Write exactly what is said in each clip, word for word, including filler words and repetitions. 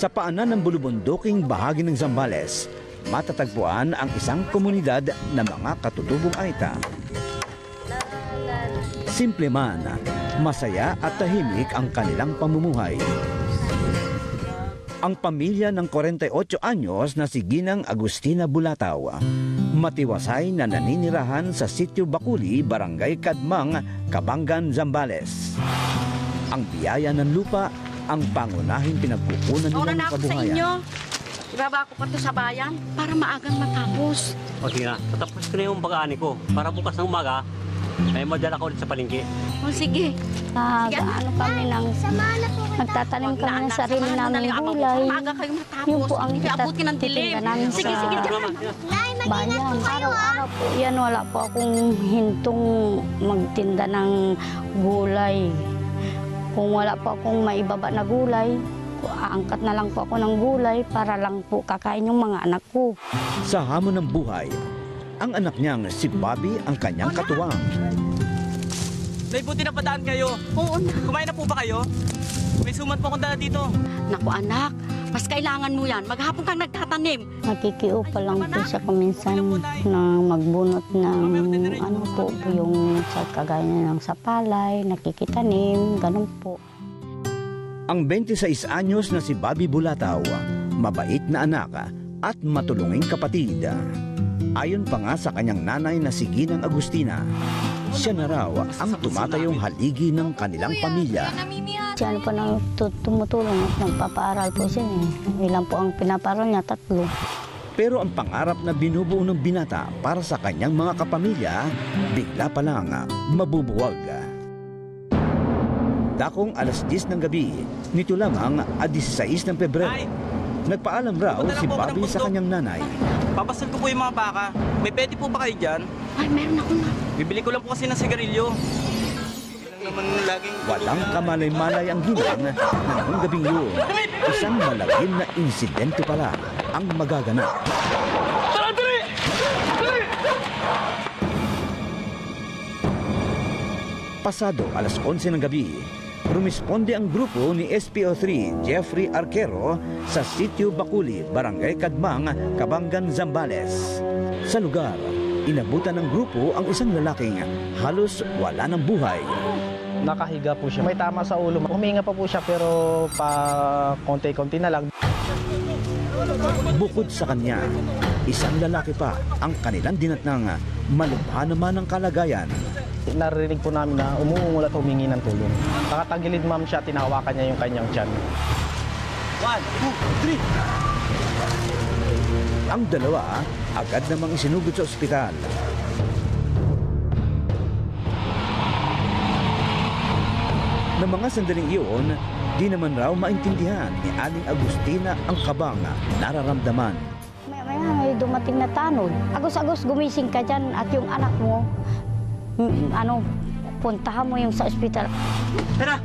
Sa paanan ng bulubunduking bahagi ng Zambales, matatagpuan ang isang komunidad na mga katutubong Aita. Simple man, masaya at tahimik ang kanilang pamumuhay. Ang pamilya ng forty-eight anyos na si Ginang Agustina Bulatao, matiwasay na naninirahan sa Sitio Baculi, Barangay Cadmang, Cabangan, Zambales. Ang biyaya ng lupa ang pangunahing pinagkukunan nilang na ako kabuhayan. sa inyo. Ibaba ko pa to sa bayan para maagang matapos. O sige na, tatapos ko na yung pag-aani ko. Para bukas ng umaga, may madala ko ulit sa palengke. O sige. Nag-ano kami ng, nagtatanim kami ng sarili namin gulay. Maaga kayo matapos. Yun po ang hindi abutin ng dilim. namin Sige, sa sige, dyan. bayan. Araw-araw po yan, wala po akong hintong magtinda ng gulay. Kung wala po akong maibaba na gulay, aangkat na lang po ako ng gulay para lang po kakain yung mga anak ko. Sa hamon ng buhay, ang anak niyang si Bobby ang kanyang katuwang. Nay, buti na padaan kayo. Oo na. Kumain na po ba kayo? May suman po akong dala dito. Naku anak, mas kailangan mo yan. Maghapon kang nagtatanim. Nakikiupa lang po siya kuminsan na magbunot ng ano po, yung sa kagaya ng sapalay, nakikitanim, ganun po. Ang twenty-six anyos na si Bobby Bulatao, mabait na anak at matulunging kapatid. Ayon pa nga sa kanyang nanay na si Ginang Agustina, siya na raw ang tumatayong haligi ng kanilang pamilya. Siya ano po nang tumutulong at nagpapaaral po siya. Eh. Ilan po ang pinapaaral niya? Tatlo. Pero ang pangarap na binubuo ng binata para sa kanyang mga kapamilya, bigla pa lang mabubuwag. Dakong alas diyes ng gabi, nito lamang at sixteen ng Pebrero, nagpaalam raw si Bobby sa kanyang nanay. Papasal ko po yung mga baka. May pwede po ba kayo dyan? Ay, meron ako na. Bibili ko lang po kasi ng sigarilyo. Naman laging... Walang kamalay-malay ang ginang na noong gabing yun, isang malagim na insidente pala ang magaganap. Pasado alas onse ng gabi, rumisponde ang grupo ni S P O three Jeffrey Arquero sa Sitio Baculi, Barangay Cadmang, Cabangan, Zambales. Sa lugar, inabutan ng grupo ang isang lalaking halos wala ng buhay. Nakahiga po siya. May tama sa ulo. Huminga pa po siya pero pa konti-konti na lang. Bukod sa kanya, isang lalaki pa ang kanilang dinatnang malubha naman ang kalagayan. Narinig po namin na umuungol at humingi ng tulong. Nakatagilid ma'am siya, tinahawakan niya yung kanyang tiyan. One, two, three. Ang dalawa agad namang isinugod sa ospital. Na mga sandaling iyon, di naman raw maintindihan ni Aling Agustina ang kabang nararamdaman. Maya-maya may dumating na tanod. Agos-agos gumising ka dyan at yung anak mo, mm, ano, puntahan mo yung sa ospital. Tara!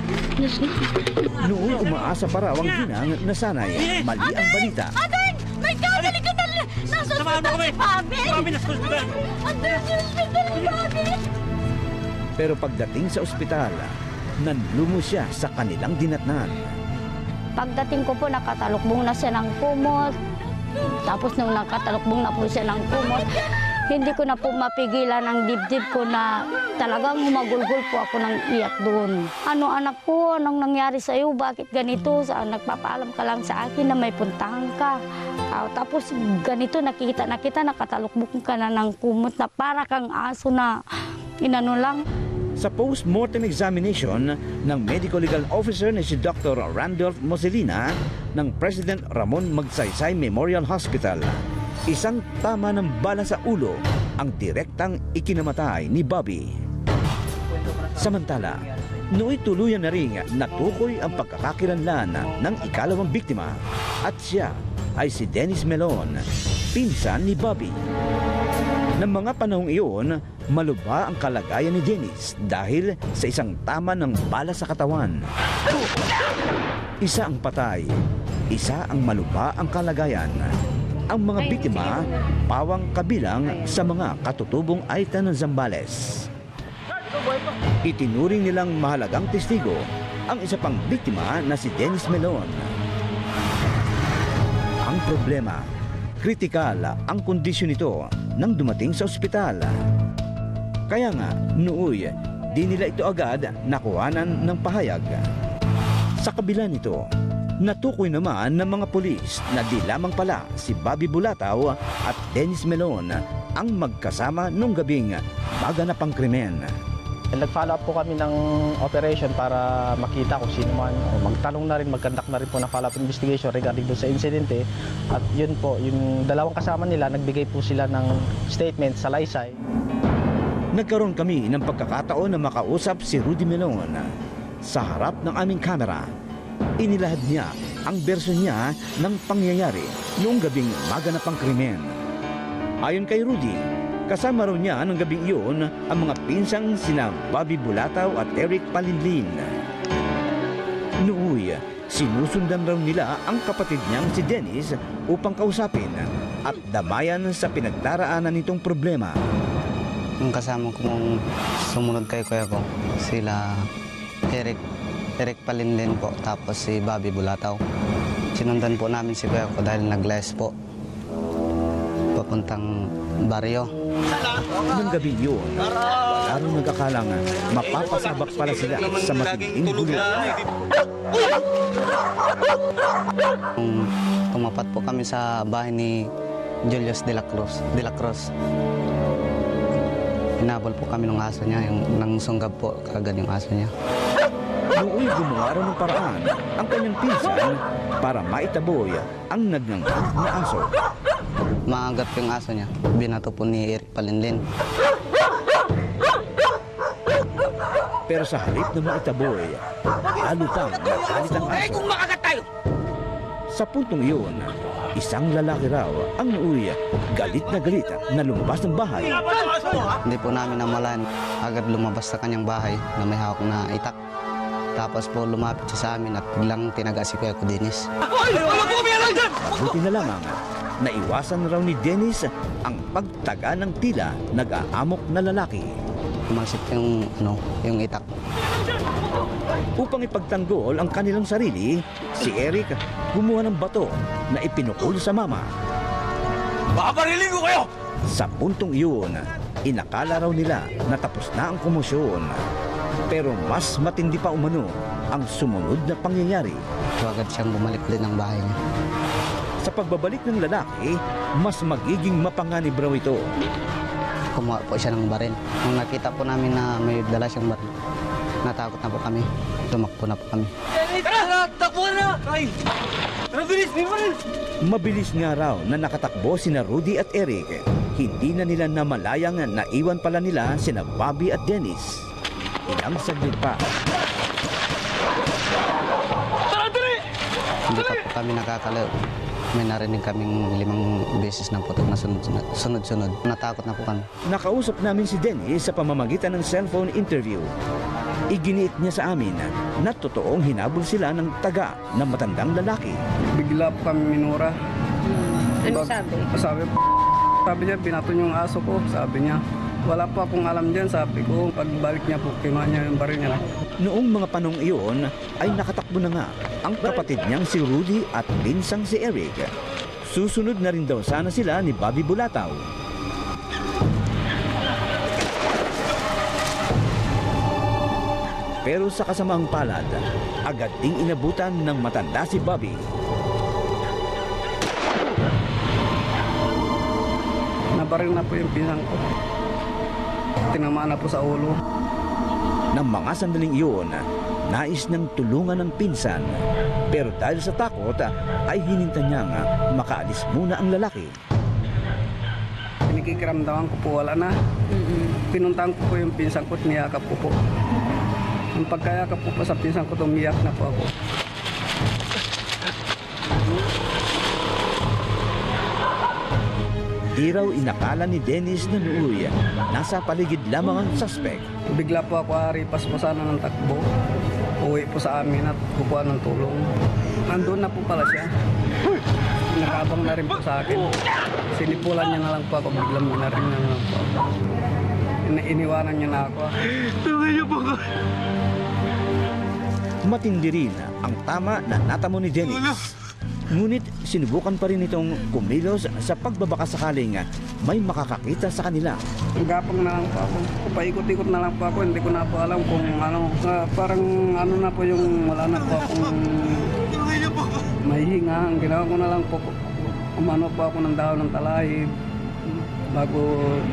Noong umaasa pa raw ang ginang na sanay mali ang balita. Adeng! May kagaling ka na! Nasa ospital si Bobby! Bobby, nasa ospital! Adeng! Nasa ospital si Bobby! Pero pagdating sa ospital, nanlumo siya sa kanilang dinatnan. Pagdating ko po, nakatalukbong na siya ng kumot. Tapos nung nakatalukbong na po siya ng kumot, hindi ko na po mapigilan ang dibdib ko na talagang humagulgol po ako ng iyak doon. Ano anak ko, anong nangyari sa iyo? Bakit ganito? Sa, nagpapaalam ka lang sa akin na may puntahan ka. Uh, tapos ganito, nakikita na kita, nakatalukbong ka na ng kumot na para kang aso na inano lang. Sa post-mortem examination ng medical legal officer na si Doctor Randolph Moselina ng President Ramon Magsaysay Memorial Hospital, isang tama ng bala sa ulo ang direktang ikinamatay ni Bobby. Samantala, nooy tuluyan na rin natukoy ang pagkakakilanlan ng ikalawang biktima at siya ay si Rudy Melon, pinsan ni Bobby. Ng mga panahong iyon, malubha ang kalagayan ni Dennis dahil sa isang tama ng bala sa katawan. Isa ang patay, isa ang malubha ang kalagayan. Ang mga biktima, pawang kabilang sa mga katutubong Aita ng Zambales. Itinuring nilang mahalagang testigo ang isa pang biktima na si Rudy Melon. ang problema. Kritikal ang kondisyon nito nang dumating sa ospital. Kaya nga, nooy, di nila ito agad nakuhanan ng pahayag. Sa kabila nito, natukoy naman ng mga pulis na di lamang pala si Bobby Bulatao at Dennis Melon ang magkasama nung gabing maganapang krimen. Nag-follow up po kami ng operation para makita kung sino man. Magtanong na rin, mag-conduct na rin po ng follow-up investigation regarding doon sa insidente. At yun po, yung dalawang kasama nila, nagbigay po sila ng statement sa laysay. Nagkaroon kami ng pagkakataon na makausap si Rudy Melon. Sa harap ng aming kamera, inilahad niya ang bersyon niya ng pangyayari noong gabing maganapang krimen. Ayon kay Rudy, kasama raw niya ng gabing iyon ang mga pinsang sina Bobby Bulatao at Eric Palinlin. Nooy, sinusundan raw nila ang kapatid niyang si Dennis upang kausapin at damayan sa pinagdaraanan nitong problema. Yung kasama ko mong sumunod kay kuya ko, sila Eric, Eric Palinlin po, tapos si Bobby Bulatao. Sinundan po namin si kuya ko dahil nag-les po, papuntang baryo. Nang gabi yun, wala rin nagkakalang mapapasabak pala sila sa matinding gulo. Nung tumapat po kami sa bahay ni Julius de la Cruz, de la Cruz. Hinabol po kami ng aso niya, yung nang sunggab po kagad yung aso niya. Nooy gumawa raw ng paraan ang kanyang pinsan para maitaboy ang nagnanghag na aso. Maagat yung aso niya, binato po ni Eric Palinlin. Pero sa halip na maitaboy, lalo pang nagalit ang aso. Sa puntong iyon, isang lalaki raw ang nooy galit na galit na lumabas ng bahay. Hindi po namin namalan, agad lumabas sa kanyang bahay na may hawak na itak. Tapos po lumapit siya sa amin at biglang tinaga si kuya ko, Dennis. Mabuti na lamang, naiwasan raw ni Dennis ang pagtaga ng tila nag-aamok na lalaki. Kumasit yung, ano, yung itak. Upang ipagtanggol ang kanilang sarili, si Eric gumawa ng bato na ipinukol sa mama. Babariling ko kayo! Sa puntong iyon, inakala raw nila na tapos na ang komosyon. Pero mas matindi pa umano ang sumunod na pangyayari. So agad siyang bumalik ulit ng bahay niya. Sa pagbabalik ng lalaki, mas magiging mapanganib raw ito. Kumuha po siya ng baril. Nung nakita po namin na may dala siyang baril, natakot na po kami. Tumakbo na po kami. Tara! Takbo na! Ay! Tara, bilis! May baril! Mabilis nga raw na nakatakbo sina Rudy at Eric. Hindi na nila namalayang naiwan pala nila sina Bobby at Dennis. Ilang saglit pa. Hindi pa po kami nakakalayo. May narinig kaming limang beses ng putok na sunod-sunod. Natakot na po kami. Nakausap namin si Dennis sa pamamagitan ng cellphone interview. Iginiit niya sa amin na totoong hinabol sila ng taga ng matandang lalaki. Bigla po kami minura. Ano sabi? Sabi, sabi niya, binato niyo yung aso ko. Sabi niya, wala po akong alam dyan. Sabi ko, pagbalik niya po, kinuha niya yung baril niya. Noong mga panong iyon ay nakatakbo na nga ang kapatid niyang si Rudy at pinsang si Eric. Susunod na rin daw sana sila ni Bobby Bulatao. Pero sa kasamaang palad, agad ding inabutan ng matanda si Bobby. Nabaril na po yung pinang ko. Tinamaan na po sa ulo. Nang mga sandaling iyon, nais niyang tulungan ng pinsan. Pero dahil sa takot, ay hininta niyang makaalis muna ang lalaki. Pinikikiramdaman ko po, wala na. Pinuntahan ko po yung pinsan ko at niyakap ko po. Ang pagkayakap po po sa pinsan ko, tumiyak na po ako. Di raw inakala ni Dennis na nooy nasa paligid lamang ang suspect. Bigla po ako aripas po sana ng takbo. Uwi po sa amin at kukuha ng tulong. Nandun na po pala siya. Nakabang na rin po sa akin. Sinipulan niya na lang po ako. Biglang minaring na lang po ako. Ina iniwanan niya na ako. Tawin niyo po ko. Matindi rin ang tama na natamo ni Dennis. Ngunit sinubukan pa rin itong kumilos sa pagbabaka sakaling may makakakita sa kanila. Gapang na lang po ako. Paikot-ikot na lang po ako. Hindi ko na po alam kung ano. Uh, parang ano na po yung wala na po akong mahihinga. Ang ginawa ko na lang po, umano po ako ng dahon ng talahib. Bago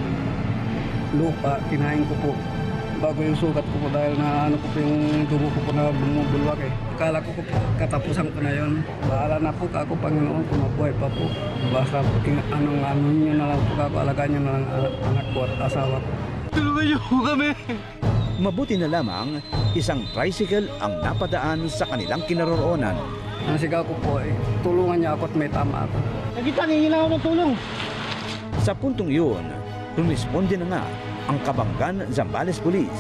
lupa, kinain ko po. Bago yung sugat ko po dahil na ano ko po yung dugo ko po na bumubulwak eh. Akala ko po katapusan ko na yun. Bahala na po ako, Panginoon, kung mabuhay pa po. Basta anong ano nyo na lang po ako, alagaan nyo na lang anak ko at asawa ko. Tulungan niyo kami! Mabuti na lamang, isang tricycle ang napadaan sa kanilang kinaroroonan. Ang sigaw ko po eh, tulungan niya ako at may tama ako. Nakita, hingin lang ako ng tulong. Sa puntong yun, rumisponde na nga ang Cabangan Zambales Police.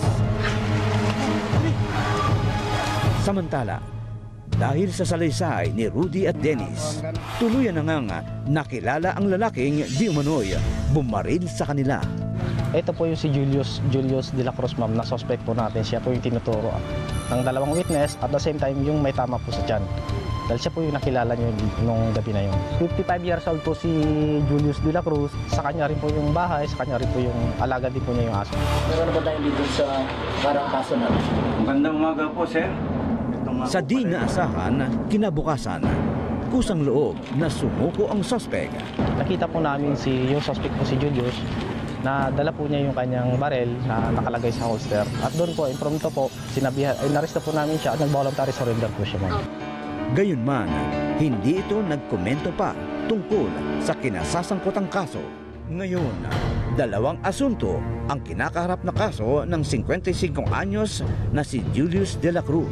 Samantala, dahil sa salaysay ni Rudy at Dennis, tuluyan na nga nakilala ang lalaking di umano'y bumaril sa kanila. Ito po yung si Julius, Julius de la Cruz, ma'am, na suspect po natin. Siya po yung tinuturo ng dalawang witness at the same time yung may tama po sa tiyan. Dahil siya po yung nakilala nyo nung gabi na yun. fifty-five years old po si Julius de la Cruz. Sa kanya rin po yung bahay, sa kanya rin po yung alaga din po niya yung aso. Meron ba tayong dito sa parang kaso natin? Magandang umaga po, sir. Sa di naasahan, kinabukasan, kusang loob na sumuko ang suspect. Nakita po namin si yung suspect po si Julius na dala po niya yung kanyang barel na nakalagay sa holster. At doon po, impromptu po, sinabihan, ay naresto po namin siya at nag-voluntary surrender po siya, ma'am. Gayunman, hindi ito nagkomento pa tungkol sa kinasasangkotang kaso. Ngayon, dalawang asunto ang kinakaharap na kaso ng fifty-five anyos na si Julius de la Cruz.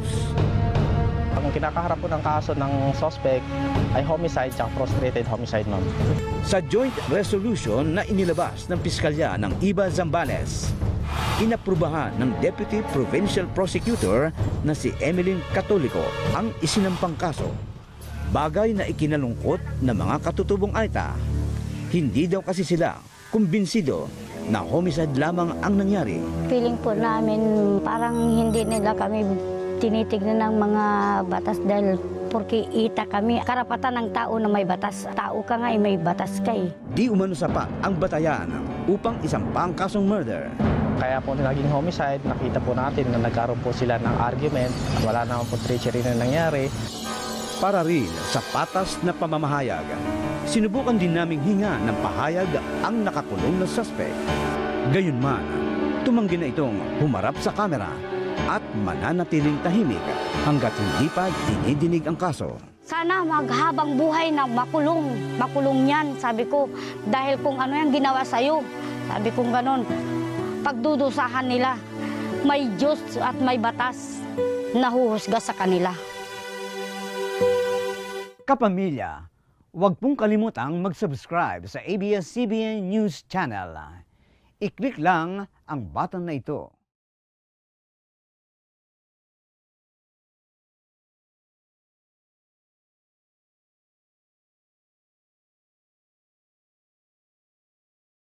Ang kinakaharap po ng kaso ng suspect ay homicide at frustrated homicide, ma'am. Sa joint resolution na inilabas ng Piskalya ng I B A Zambales, inaprubahan ng Deputy Provincial Prosecutor na si Emeline Catolico ang isinampang kaso. Bagay na ikinalungkot ng mga katutubong Aita. Hindi daw kasi sila kumbinsido na homicide lamang ang nangyari. Feeling po namin parang hindi nila kami tinitignan ng mga batas dahil porque ita kami. Karapatan ng tao na may batas. Tao ka nga, may batas ka eh. Di umano sapat ang batayan upang isampang kasong murder. Kaya po naging homicide, nakita po natin na nagkaroon po sila ng argument at wala naman po treachery na nangyari. Para rin sa patas na pamamahayag, sinubukan din naming hinga ng pahayag ang nakakulong na suspect. Gayunman, tumanggi na itong humarap sa kamera at mananatiling tahimik hanggat hindi pa dinidinig ang kaso. Sana maghabang buhay na makulong. Makulong yan, sabi ko. Dahil kung ano yung ginawa sa'yo, sabi kong ganon. Pagdudusahan nila, may Diyos at may batas na huhusga sa kanila. Kapamilya, huwag pong kalimutang mag-subscribe sa A B S C B N News Channel. I-click lang ang button na ito.